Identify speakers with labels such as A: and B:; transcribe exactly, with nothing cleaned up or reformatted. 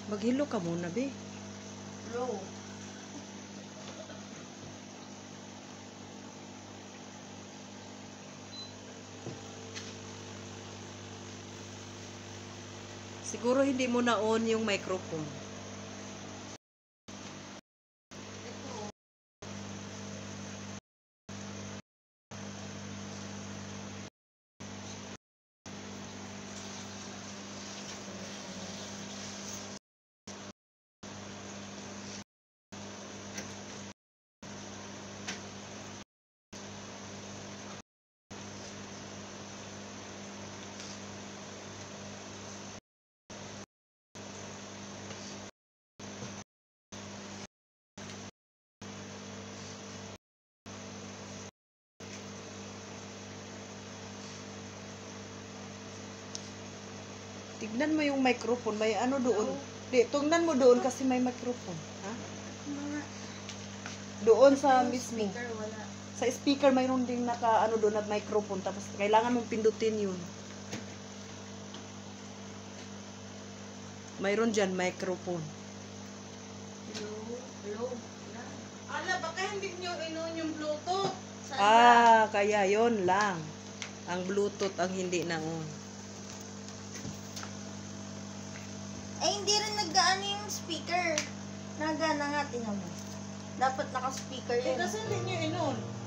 A: Maghilo ka muna, be.
B: Low.
A: Siguro hindi mo na-on yung microphone. Tignan mo yung microphone. May ano doon. Di, tungnan mo doon kasi may microphone. Ha? Doon sa mismo.
B: Speaker, wala.
A: Sa speaker mayroon ding naka ano doon na microphone. Tapos kailangan mong pindutin yun. Mayroon dyan microphone.
B: Hello? Hello? Ala, baka hindi nyo inon yung Bluetooth. Saan
A: Ah, ba? Kaya yon lang. Ang Bluetooth ang hindi na on.
B: Eh, hindi rin naggaan yung speaker. Nagana nga, tingnan mo. Dapat naka-speaker yun.
C: Eh, kasi hindi nyo inon.